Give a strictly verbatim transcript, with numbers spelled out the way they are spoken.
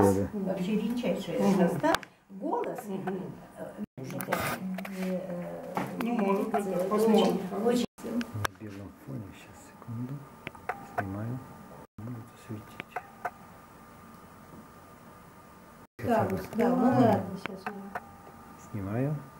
бас да. вообще редчайший Мгм. состав. Голос Мгм. э, это, э, Ну, может быть, э, посмотрим. очень, очень На белом фоне, сейчас, секунду. Снимаю. Будет светить. да, Хотя бы да, ну ладно, сейчас уже. снимаю.